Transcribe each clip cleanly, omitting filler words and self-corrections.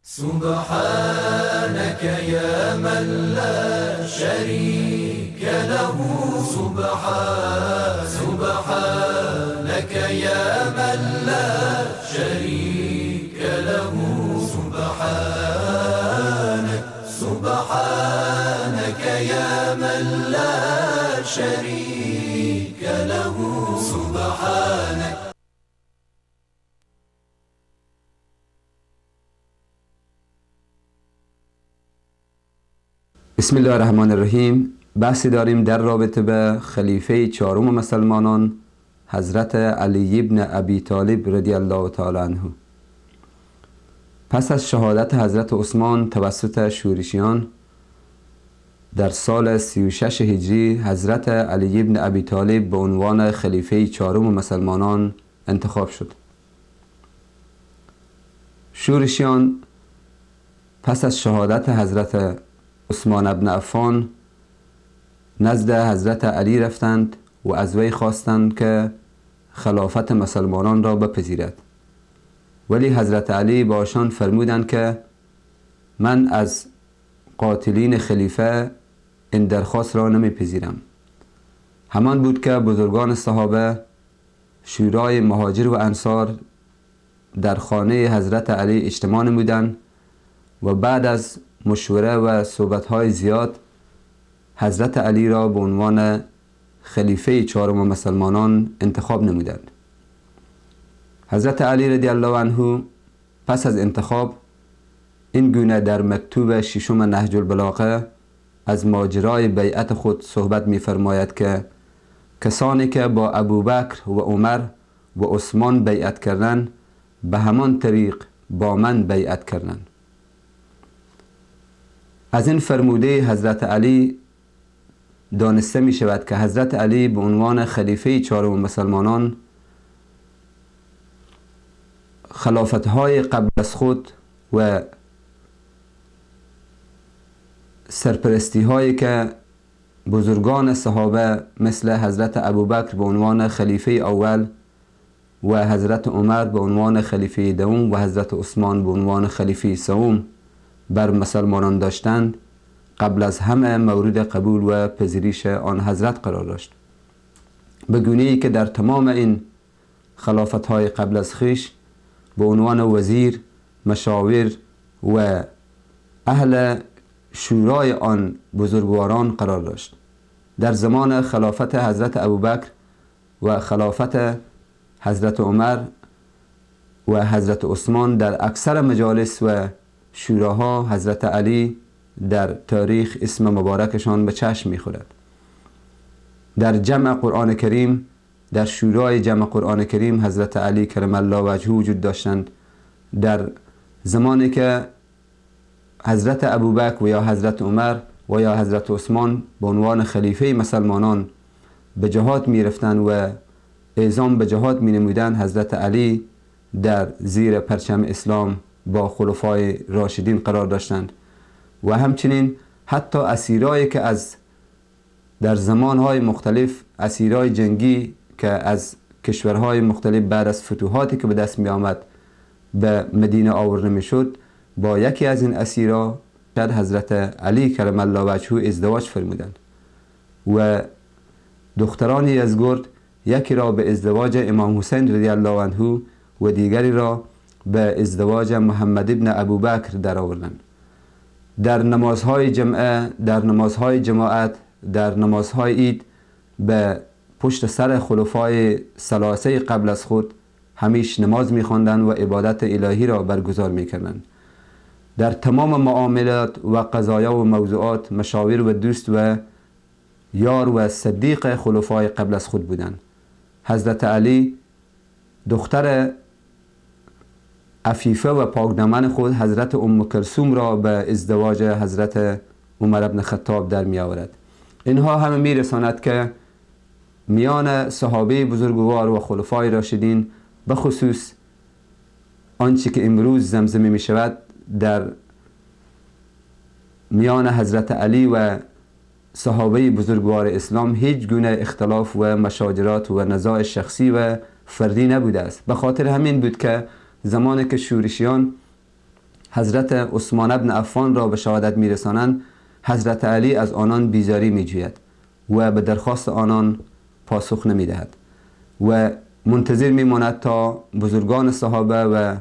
سبحانك يا من لا شريك له سبحانك يا من لا شريك له سبحانك يا من لا شريك له سبحانك. بسم الله الرحمن الرحیم. بحثی داریم در رابطه به خلیفه چهارم مسلمانان حضرت علی ابن ابی طالب رضی الله تعالی عنه. پس از شهادت حضرت عثمان توسط شورشیان در سال 36 هجری حضرت علی ابن ابی طالب به عنوان خلیفه چهارم مسلمانان انتخاب شد. شورشیان پس از شهادت حضرت عثمان ابن عفان نزد حضرت علی رفتند و از وی خواستند که خلافت مسلمانان را بپذیرد، ولی حضرت علی با آنان فرمودند که من از قاتلین خلیفه این درخواست را نمیپذیرم. همان بود که بزرگان صحابه، شورای مهاجر و انصار در خانه حضرت علی اجتماع نمودند و بعد از مشوره و صحبت‌های زیاد حضرت علی را به عنوان خلیفه چهارم مسلمانان انتخاب نمودند. حضرت علی رضی الله عنه پس از انتخاب این گونه در مکتوب ششم نهج البلاغه از ماجرای بیعت خود صحبت می‌فرماید که کسانی که با ابوبکر و عمر و عثمان بیعت کردند به همان طریق با من بیعت کردند. از این فرموده حضرت علی دانسته می شود که حضرت علی به عنوان خلیفه چهارم مسلمانان خلافتهای قبل از خود و سرپرستی هایی که بزرگان صحابه مثل حضرت ابوبکر به عنوان خلیفه اول و حضرت عمر به عنوان خلیفه دوم و حضرت عثمان به عنوان خلیفه سوم بر مسلمانان داشتند قبل از همه مورد قبول و پذیرش آن حضرت قرار داشت، به گونه‌ای که در تمام این خلافت‌های قبل از خویش به عنوان وزیر، مشاور و اهل شورای آن بزرگواران قرار داشت. در زمان خلافت حضرت ابوبکر و خلافت حضرت عمر و حضرت عثمان در اکثر مجالس و شوراها حضرت علی در تاریخ اسم مبارکشان به چشم می‌خورد. در جمع قرآن کریم، در شورای جمع قرآن کریم حضرت علی کرم الله وجهه وجود داشتند. در زمانی که حضرت ابوبکر و یا حضرت عمر و یا حضرت عثمان به عنوان خلیفه مسلمانان به جهاد می‌رفتند و اعزام به جهاد می‌نمودند، حضرت علی در زیر پرچم اسلام با خلفای راشدین قرار داشتند و همچنین حتی اسیرایی که از در زمانهای مختلف اسیرای جنگی که از کشورهای مختلف بعد از فتوحاتی که به دست می آمد به مدینه آورده می شد، با یکی از این اسیرا حضرت علی کرم الله وجهه ازدواج فرمودند و دختران یزگرد یکی را به ازدواج امام حسین رضی الله عنه و دیگری را به ازدواج محمد ابن ابوبکر در آوردند. در نمازهای جمعه، در نمازهای جماعت، در نمازهای عید به پشت سر خلفای ثلاثه قبل از خود همیشه نماز می‌خواندند و عبادت الهی را برگزار می‌کردند. در تمام معاملات و قضایا و موضوعات مشاور و دوست و یار و صدیق خلفای قبل از خود بودند. حضرت علی دختر عفیفه و پاکدامن خود حضرت ام کلثوم را به ازدواج حضرت عمر بن خطاب در می آورد. اینها همه می رساند که میان صحابه بزرگوار و خلفای راشدین به خصوص آنچه که امروز زمزمه می شود در میان حضرت علی و صحابه بزرگوار اسلام هیچ گونه اختلاف و مشاجرات و نزاع شخصی و فردی نبوده است. به خاطر همین بود که زمانی که شورشیان حضرت عثمان بن عفان را به شهادت میرسانند، حضرت علی از آنان بیزاری میجوید و به درخواست آنان پاسخ نمیدهد و منتظر میماند تا بزرگان صحابه و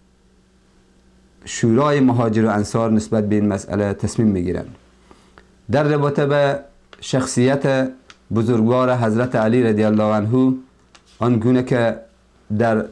شورای مهاجر و انصار نسبت به این مسئله تصمیم میگیرند. در رابطه به شخصیت بزرگوار حضرت علی رضی الله عنه، آنگونه که در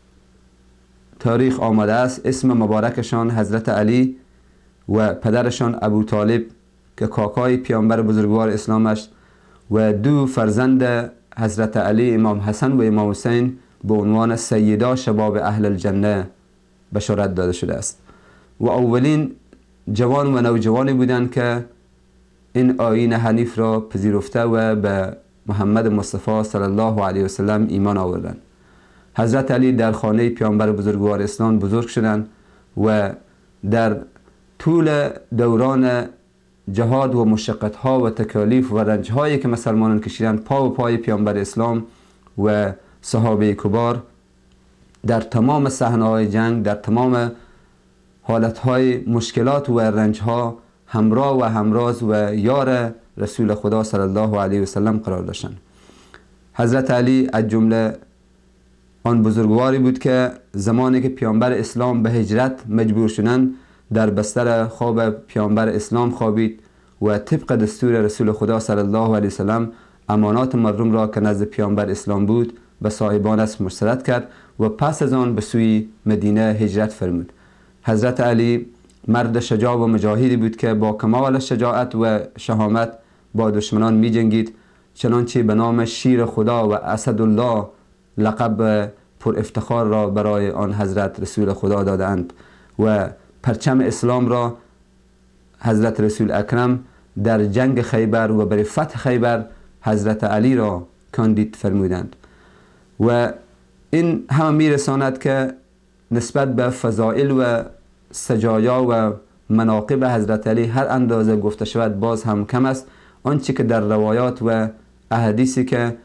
تاریخ آمده است، اسم مبارکشان حضرت علی و پدرشان ابو طالب که کاکای پیامبر بزرگوار اسلام است و دو فرزند حضرت علی، امام حسن و امام حسین، به عنوان سیدا شباب اهل الجنه بشارت داده شده است و اولین جوان و نوجوانی بودند که این آیین حنیف را پذیرفته و به محمد مصطفی صلی الله علیه و سلم ایمان آوردند. حضرت علی در خانه پیامبر بزرگوار اسلام بزرگ شدند و در طول دوران جهاد و مشقت ها و تکالیف و رنج هایی که مسلمانان کشیدند، پا و پای پیامبر اسلام و صحابه کبار در تمام صحنه های جنگ، در تمام حالت های مشکلات و رنج ها همراه و همراز و یار رسول خدا صلی الله علیه و سلم قرار داشتند. حضرت علی از جمله آن بزرگواری بود که زمانی که پیامبر اسلام به هجرت مجبور شدند، در بستر خواب پیامبر اسلام خوابید و طبق دستور رسول خدا صلی الله علیه و سلم امانات مردم را که نزد پیامبر اسلام بود به صاحبانش مسترد کرد و پس از آن به سوی مدینه هجرت فرمود. حضرت علی مرد شجاع و مجاهدی بود که با کمال شجاعت و شهامت با دشمنان می جنگید، چنانچه به نام شیر خدا و اسدالله لقب پر افتخار را برای آن حضرت رسول خدا دادند و پرچم اسلام را حضرت رسول اکرم در جنگ خیبر و برای فتح خیبر حضرت علی را کاندید فرمودند و این هم میرساند که نسبت به فضائل و سجایا و مناقب حضرت علی هر اندازه گفته شود باز هم کم است. آنچه که در روایات و احادیثی که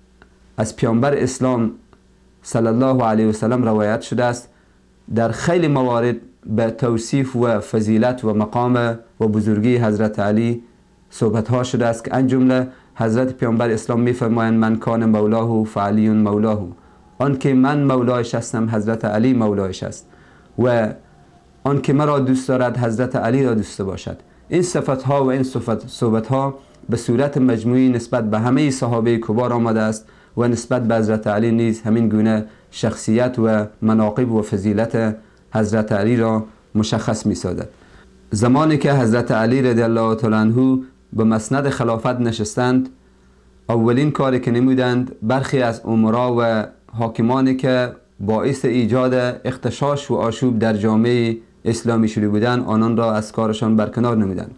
از پیامبر اسلام صلی الله علیه و سلم روایت شده است، در خیلی موارد به توصیف و فضیلت و مقام و بزرگی حضرت علی صحبت ها شده است که ان جمله حضرت پیامبر اسلام میفرمایند من کان مولاه فعلی مولاه، آن که من مولایش هستم حضرت علی مولایش است و آن که مرا دوست دارد حضرت علی را دوست باشد. این صفت ها و این صحبت ها به صورت مجموعی نسبت به همه صحابه کبار آمده است و نسبت به حضرت علی نیز همین گونه شخصیت و مناقب و فضیلت حضرت علی را مشخص می سازد. زمانی که حضرت علی رضی الله تعالی عنه به مسند خلافت نشستند، اولین کاری که نمودند برخی از امرا و حاکمانی که باعث ایجاد اختشاش و آشوب در جامعه اسلامی شده بودند، آنان را از کارشان برکنار نمودند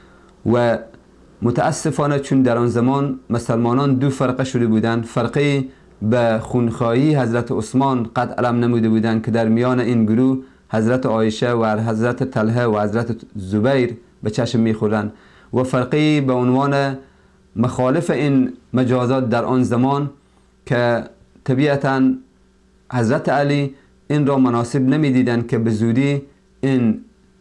و متاسفانه چون در آن زمان مسلمانان دو فرقه شده بودند، فرقه به خونخواهی حضرت عثمان قد علم نموده بودند که در میان این گروه حضرت عایشه و حضرت طلحه و حضرت زبیر به چشم میخورند و فرقه به عنوان مخالف این مجازات در آن زمان که طبیعتاً حضرت علی این را مناسب نمیدیدند که به زودی این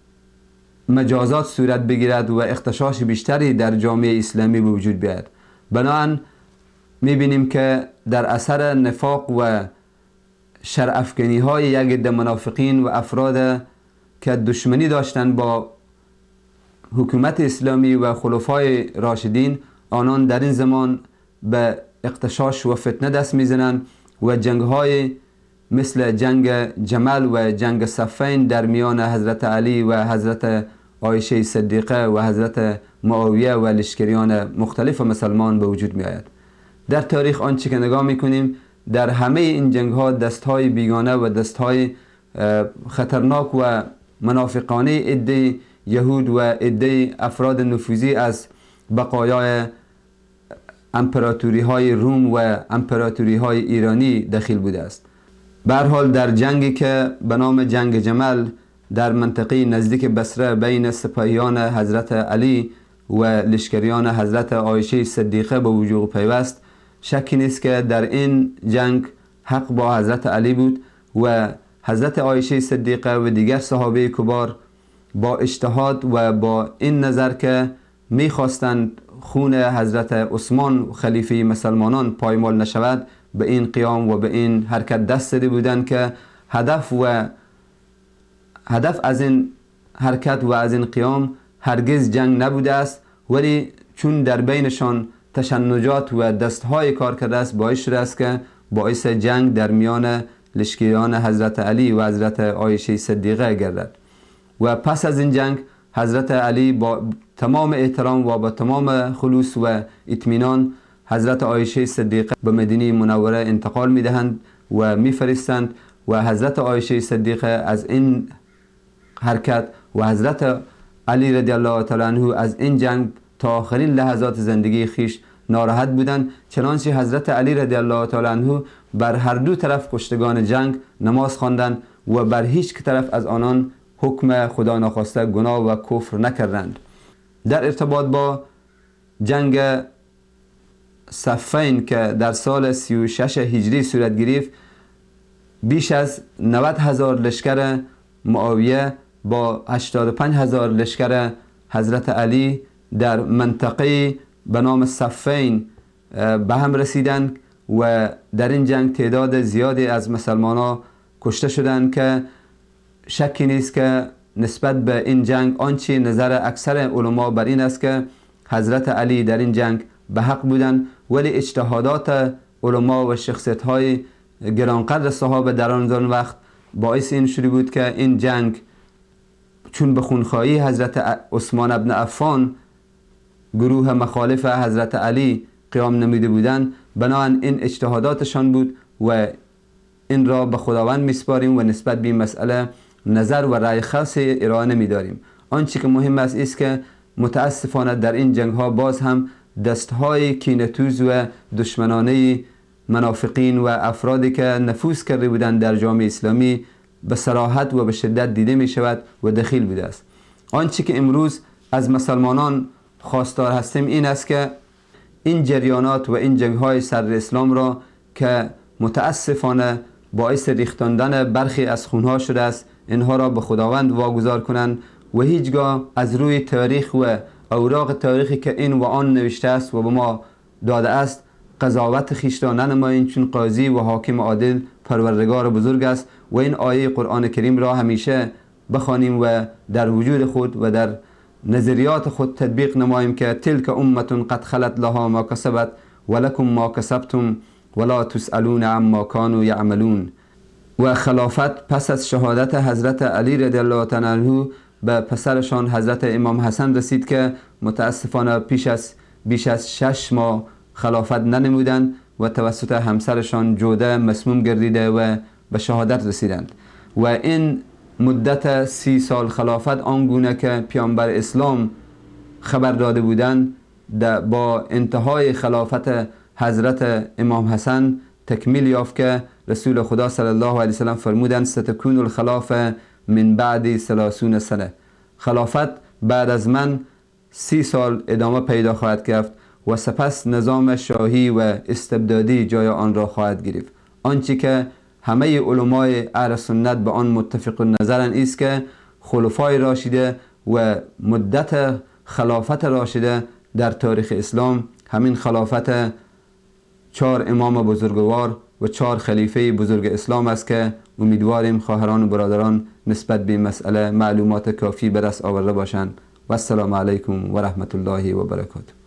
مجازات صورت بگیرد و اختشاش بیشتری در جامعه اسلامی به وجود بیاید. بنابراین میبینیم که در اثر نفاق و شرافکنی های یک عده منافقین و افراد که دشمنی داشتند با حکومت اسلامی و خلفای راشدین، آنان در این زمان به اختشاش و فتنه دست میزنند و جنگ های مثل جنگ جمل و جنگ صفین در میان حضرت علی و حضرت عایشه صدیقه و حضرت معاویه و لشکریان مختلف مسلمان به وجود می آید. در تاریخ آنچه که نگاه میکنیم در همه این جنگ ها دستهای بیگانه و دستهای خطرناک و منافقانه عده یهود و عده افراد نفوذی از بقایای امپراتوری های روم و امپراتوری های ایرانی دخیل بوده است. به هر حال در جنگی که به نام جنگ جمل در منطقه نزدیک بصره بین سپاهیان حضرت علی و لشکریان حضرت عایشه صدیقه به وجود پیوست، شکی نیست که در این جنگ حق با حضرت علی بود و حضرت عایشه صدیقه و دیگر صحابه کبار با اجتهاد و با این نظر که میخواستند خون حضرت عثمان خلیفه مسلمانان پایمال نشود، به این قیام و به این حرکت دست داده بودند که هدف از این حرکت و از این قیام هرگز جنگ نبوده است، ولی چون در بینشان تشنجات و دستهای کار کرده است، باعث شده است که باعث جنگ در میان لشکریان حضرت علی و حضرت عایشه صدیقه گردد. و پس از این جنگ حضرت علی با تمام احترام و با تمام خلوص و اطمینان حضرت عایشه صدیقه به مدینه منوره انتقال میدهند و میفرستند و حضرت عایشه صدیقه از این حرکت و حضرت علی رضی الله تعالی عنه از این جنگ تا آخرین لحظات زندگی خیش ناراحت بودند، چنانچه حضرت علی رضی الله تعالی عنه بر هر دو طرف کشتگان جنگ نماز خواندند و بر هیچ طرف از آنان حکم خدا ناخواسته گناه و کفر نکردند. در ارتباط با جنگ صفین که در سال 36 هجری صورت گرفت، بیش از 90,000 لشکر معاویه با 85,000 لشکر حضرت علی در منطقه به نام صفین به هم رسیدند و در این جنگ تعداد زیادی از مسلمانان کشته شدند که شکی نیست که نسبت به این جنگ آنچه نظر اکثر علما بر این است که حضرت علی در این جنگ به حق بودند، ولی اجتهادات علما و شخصیت های گرانقدر صحابه در آن وقت باعث این شده بود که این جنگ چون به خونخواهی حضرت عثمان ابن عفان گروه مخالف حضرت علی قیام نمیده بودند، بنابراین این اجتهاداتشان بود و این را به خداوند میسپاریم و نسبت به این مسئله نظر و رأی خاص ارائه نمیداریم. آنچه که مهم است که متاسفانه در این جنگ ها باز هم دستهای کینه‌توز و دشمنانه منافقین و افرادی که نفوذ کرده بودند در جامعه اسلامی به صراحت و به شدت دیده می شود و دخیل بوده است. آنچه که امروز از مسلمانان خواستار هستیم این است که این جریانات و این جنگ های سر اسلام را که متاسفانه باعث ریختاندن برخی از خونها شده است، اینها را به خداوند واگذار کنند و هیچگاه از روی تاریخ و اوراق تاریخی که این و آن نوشته است و به ما داده است قضاوت خویش را ننماییم، چون قاضی و حاکم عادل پروردگار بزرگ است و این آیه قرآن کریم را همیشه بخوانیم و در وجود خود و در نظریات خود تطبیق نماییم که تلک امة قد خلت لها ما کسبت ولکم ما کسبتم ولا تسألون عما كانوا یعملون. و خلافت پس از شهادت حضرت علی رضی الله تعالی عنه به پسرشان حضرت امام حسن رسید که متاسفانه بیش از 6 ماه خلافت ننمودند و توسط همسرشان جوده مسموم گردیده و به شهادت رسیدند. و این مدت 30 سال خلافت آنگونه که پیامبر اسلام خبر داده بودند با انتهای خلافت حضرت امام حسن تکمیل یافت که رسول خدا صلی الله علیه وسلم فرمودند ستکون الخلافه من بعد 30 سنه، خلافت بعد از من 30 سال ادامه پیدا خواهد گرفت و سپس نظام شاهی و استبدادی جای آن را خواهد گرفت. آنچه که همه علمای اهل سنت به آن متفق نظرند است که خلفای راشده و مدت خلافت راشده در تاریخ اسلام همین خلافت 4 امام بزرگوار و 4 خلیفه بزرگ اسلام است که امیدواریم خواهران و برادران نسبت به مسئله معلومات کافی به دست آورده باشند. و السلام علیکم و رحمت الله و برکاته.